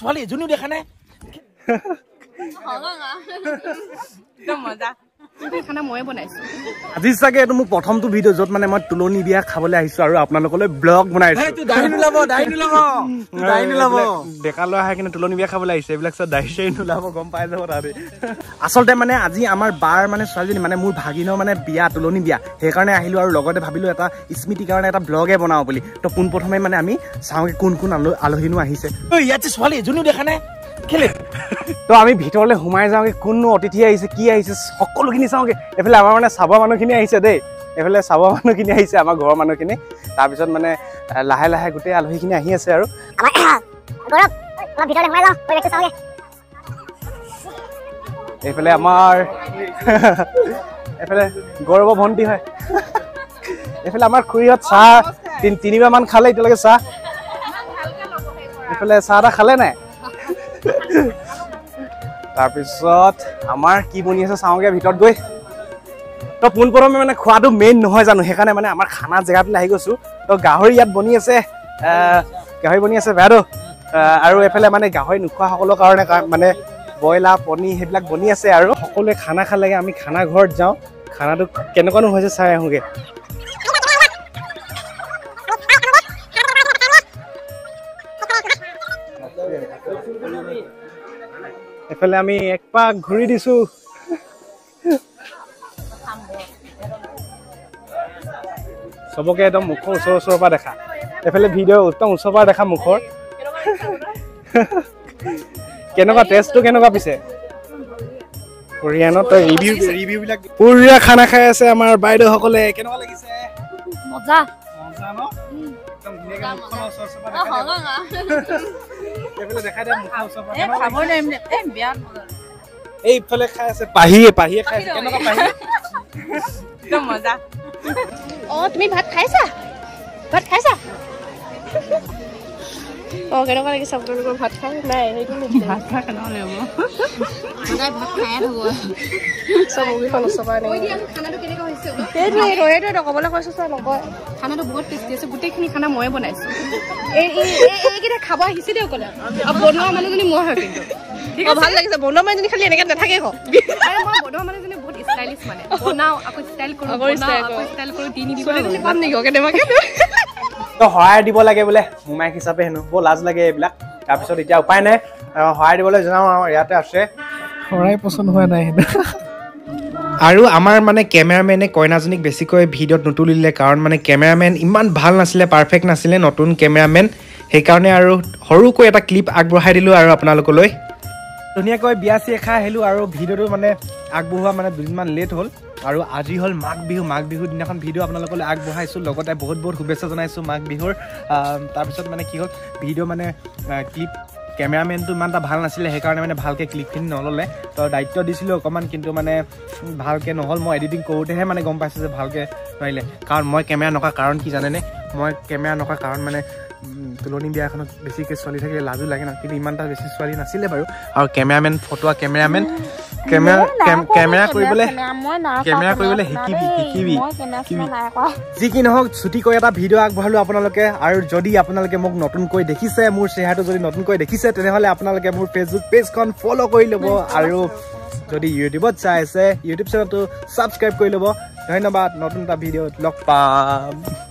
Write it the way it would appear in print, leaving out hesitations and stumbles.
ছোৱালী জুনিও দেখা নাই আজি চাগে এইটো মোৰ প্ৰথমটো ভিডিঅ' য'ত মানে মই তুলনি বিয়া খাবলৈ আহিছো আৰু আপোনালোকলৈ ব্লগ বনাইছো ডেকা ল'ৰা আহি কিনে তুলনি বিয়া খাবলৈ আহিছে এইবিলাক চব দাঢ়ি চাঢ়ি নোলাব গম পাই যাব তাতে আচলতে মানে আজি আমাৰ বাৰ মানে ছোৱালীজনী মানে মোৰ ভাগিনৰ মানে বিয়া তুলনি বিয়া সেইকাৰণে আহিলো আৰু লগতে ভাবিলো এটা স্মৃতিৰ কাৰণে এটা ব্লগে বনাও বুলি তো পোনপ্ৰথমে মানে আমি চাওঁগে কোন কোন আলহীনো আহিছে ইয়াত ছোৱালী জুনিও দেখা নাই তো আমি ভিতৰলৈ সোমাই যাওঁগে কোননো অতিথি আহিছে কি আহিছে সকলোখিনি চাওঁগে এইফালে আমাৰ মানে চাবৰ মানুহখিনি আহিছে দেই এইফালে চাবৰ মানুহখিনি আহিছে আমাৰ ঘৰৰ মানুহখিনি তাৰপিছত মানে লাহে লাহে গোটেই আলহীখিনি আহি আছে আৰু এইফালে আমাৰ এইফালে গৌৰৱ ভণ্টি হয় এইফালে আমাৰ খুৰীহঁত চাহ তিনিবাৰ মান খালে এতিয়ালৈকে চাহ এইফালে চাহ এটা খালে নাই তাৰপিছত আমাৰ কি বনি আছে চাওঁগে ভিতৰত গৈ তো পোনপ্ৰথমে মানে খোৱাটো মেইন নহয় জানো সেইকাৰণে মানে আমাৰ খানা জেগাটোলৈ আহি গৈছো তো গাহৰি ইয়াত বনি আছে বাইদেউ আৰু এইফালে মানে গাহৰি নোখোৱা সকলৰ কাৰণে মানে ব্ৰইলাৰ পনীৰ সেইবিলাক বনি আছে আৰু সকলোৱে খানা খালেগে আমি খানা ঘৰত যাওঁ খানাটো কেনেকুৱানো হৈছে চাই আহোঁগে এফালে আমি এক পাক ঘূৰি দিছো সবকে একদম মুখৰ ওচৰৰ পৰা দেখা এফালে ভিডিঅ' একদম ওচৰৰ পৰা দেখা মুখৰ কেনেকুৱা টেষ্টটো কেনেকুৱা পিছে কোৰিয়ানত ৰিভিউ বিলাক পুৰা খানা খাই আছে আমাৰ বাইদেউসকলে কেনেকুৱা লাগিছে মজা মজা ন একদম ধুনীয়াকৈ মুখৰ ওচৰৰ পৰা এইফালে দেখাই দিয়া মুখৰ ওচৰৰ পৰা খাব নোৱাৰিম বিয়া এইফালে খাই আছে পাহিয়ে খাই আছে কেনেকুৱা পাহি একদম মজা তুমি ভাত খাইছা কেনেকুৱা লাগিছে আপোনালোকৰ ভাত খাই নাই সেইটো ভাত খাই কেনেকুৱা লাগিব সদায় ভাত খাই থাকো চব মুভিখন ওচৰপৰা খানাটো কেনেকুৱা হৈছে সেইটোৱে ক'বলৈ কৈছো চোৱা নকয় খানাটো বহুত টেষ্টি আছে গোটেইখিনি খানা ময়ে বনাইছো এইকেইটা খাব আহিছে দেই অকলে আৰু বনোৱা মানুহজনী মই হয় কিন্তু ভাল লাগিছে বনোৱা মানুহজনী খালি এনেকৈ নাথাকে মই বনোৱা মানুহজনী বহুত ষ্টাইলিছ মানে বনাওঁ আকৌ ষ্টাইল কৰোঁ তিনি দিব পাম নেকি কেনেবাকে তো সহায় দিব লাগে বোলে মোমাইক হিচাপে হেনো বৰ লাজ লাগে এইবিলাক তাৰপিছত এতিয়া উপায় নাই সহায় দিবলৈ জনাওঁ আমাৰ ইয়াতে আছে সৰাই পচন্দ হোৱা নাই আৰু আমাৰ মানে কেমেৰামেনে কইনাজনীক বেছিকৈ ভিডিঅ'ত নুতুলিলে কাৰণ মানে কেমেৰামেন ইমান ভাল নাছিলে পাৰফেক্ট নাছিলে নতুন কেমেৰামেন সেইকাৰণে আৰু সৰুকৈ এটা ক্লিপ আগবঢ়াই দিলোঁ আৰু আপোনালোকলৈ ধুনীয়াকৈ বিয়া চিয়া খাই আহিলোঁ আৰু ভিডিঅ'টো মানে আগবঢ়োৱা মানে দুদিনমান লেট হ'ল আৰু আজি হ'ল মাঘ বিহুৰ দিনাখন ভিডিঅ' আপোনালোকলৈ আগবঢ়াইছোঁ লগতে বহুত শুভেচ্ছা জনাইছোঁ মাঘ বিহুৰ তাৰপিছত মানে কি হ'ল ভিডিঅ' মানে ক্লিপ কেমেৰামেনটো ইমান এটা ভাল নাছিলে সেইকাৰণে মানে ভালকৈ ক্লিপখিনি নল'লে তো দায়িত্ব দিছিলোঁ অকণমান কিন্তু মানে ভালকৈ নহ'ল মই এডিটিং কৰোঁতেহে মানে গম পাইছোঁ যে ভালকৈ নোৱাৰিলে কাৰণ মই কেমেৰা নকৰা কাৰণ কি জানেনে মই কেমেৰা নকৰা কাৰণ মানে তুলনি বিয়াখনত বেছিকৈ ছোৱালী থাকিলে লাজো লাগে ন কিন্তু ইমান এটা বেছি ছোৱালী নাছিলে বাৰু আৰু কেমেৰামেন ফটোৱা কেমেৰা কৰিবলৈ শিকিবি যি কি নহওক ছুটিকৈ এটা ভিডিঅ' আগবঢ়ালোঁ আপোনালোকে আৰু যদি আপোনালোকে মোক নতুনকৈ দেখিছে মোৰ চেহেৰাটো যদি নতুনকৈ দেখিছে তেনেহ'লে আপোনালোকে মোৰ ফেচবুক পেজখন ফ'ল' কৰি ল'ব আৰু যদি ইউটিউবত চাই আছে ইউটিউব চেনেলটো ছাবস্ক্ৰাইব কৰি ল'ব ধন্যবাদ নতুন এটা ভিডিঅ'ত লগ পাম